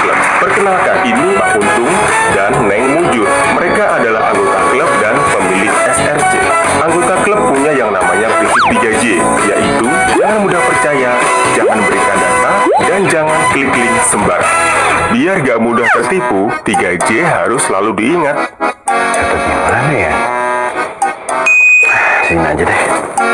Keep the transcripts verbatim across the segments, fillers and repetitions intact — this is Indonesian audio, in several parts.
Club. Perkenalkan, ini Pak Untung dan Neng Mujur. Mereka adalah anggota klub dan pemilik S R C. Anggota klub punya yang namanya prinsip tiga J, yaitu jangan mudah percaya, jangan berikan data, dan jangan klik link sembarang. Biar gak mudah tertipu, tiga J harus selalu diingat. Gimana ya? Sini aja deh.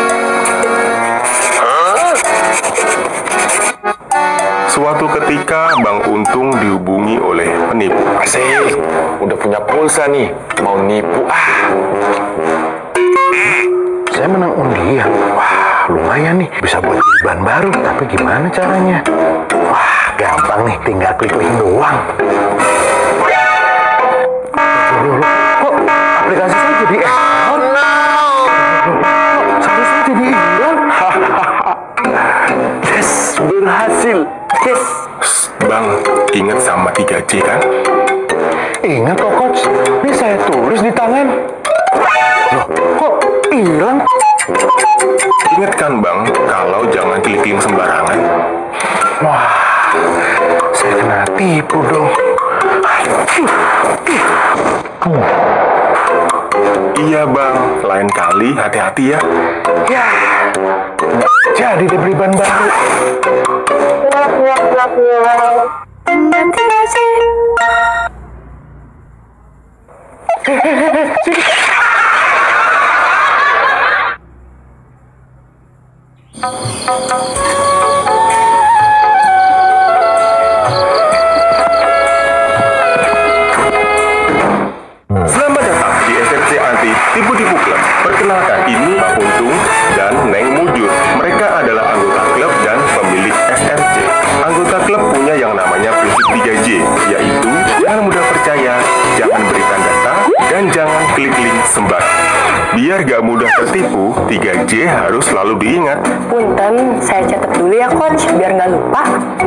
Suatu ketika, Bang Untung dihubungi oleh penipu. Asik, udah punya pulsa nih, mau nipu ah. Saya menang undian. Wah, lumayan nih, bisa buat ban baru. Tapi gimana caranya? Wah, gampang nih, tinggal klik link doang. Loh, kok aplikasi saya jadi error? Kok saya jadi hilang? Yes, berhasil. Yes. Bang, ingat sama tiga J kan? Ingat kok, Coach. Ini saya tulis di tangan. Loh, kok hilang? Ingat kan Bang, kalau jangan klik link sembarangan. Wah, saya kena tipu dong. Iya Bang, lain kali hati-hati ya. Ya, nggak jadi deh beli ban baru. Selamat datang di S R C Anti Tipu-Tipu Club. Perkenalkan, ini Pak Untung dan Neng Mujur. Mereka adalah anggota klub dan pemilik S R C. Anggota klub punya yang namanya prinsip tiga J, yaitu jangan mudah percaya, jangan berikan data, dan jangan klik link sembarang. Biar gak mudah tertipu, tiga J harus selalu diingat. Punten, saya catat dulu ya Coach, biar nggak lupa.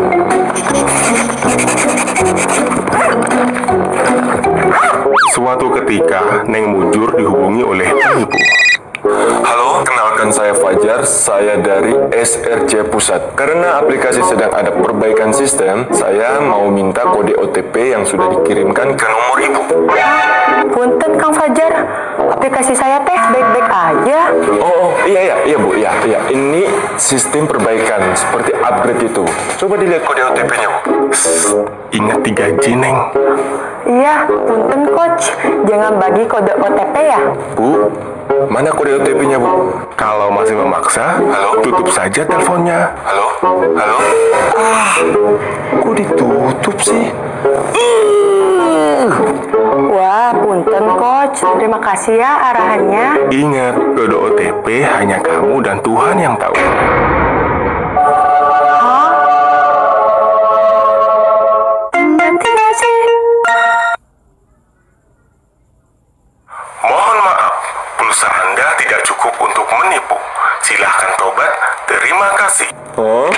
Suatu ketika, Neng Mujur dihubungi oleh penipu. Halo, kenalkan saya Fajar, saya dari S R C Pusat. Karena aplikasi sedang ada perbaikan sistem, saya mau minta kode O T P yang sudah dikirimkan ke nomor ibu. Punten Kang Fajar, aplikasi saya teh baik-baik aja. Oh, oh, iya, iya, iya Bu, iya, iya. Ini sistem perbaikan, seperti upgrade itu. Coba dilihat kode O T P-nya, Bu. Ingat tiga J, Neng. Iya, punten Coach, jangan bagi kode O T P ya. Bu, mana kode O T P-nya, Bu? Kalau masih memaksa, Halo? tutup saja teleponnya. Halo? Halo? Ah, kok ditutup sih? Wah, punten Coach, terima kasih ya arahannya. Ingat, kode O T P hanya kamu dan Tuhan yang tahu. Hah? Nanti nggak sih? Mohon maaf, pulsa Anda tidak cukup untuk menipu. Silahkan tobat. Terima kasih. Oh?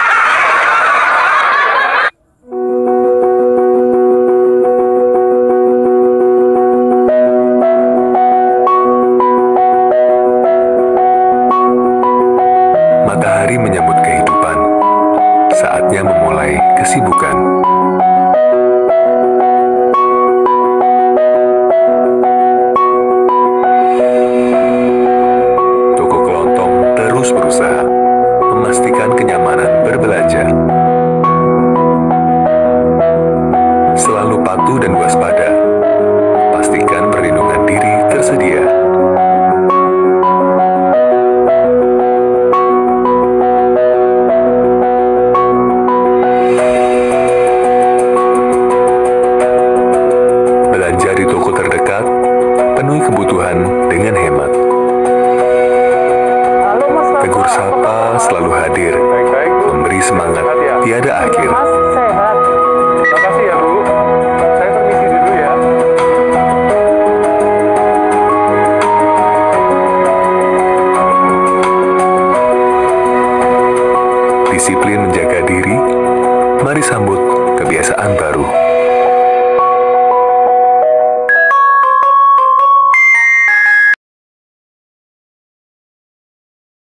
Matahari menyambut kehidupan. Saatnya memulai kesibukan. Toko kelontong terus berusaha memastikan kenyamanan berbelanja. Selalu patuh dan waspada. Pastikan perlindungan diri tersedia. Belanja di toko terdekat, penuhi kebutuhan dengan hemat. Tegur sapa selalu hadir, memberi semangat tiada akhir. Sehat. Terima kasih ya, Bu. Saya permisi dulu ya. Disiplin menjaga diri, mari sambut kebiasaan baru.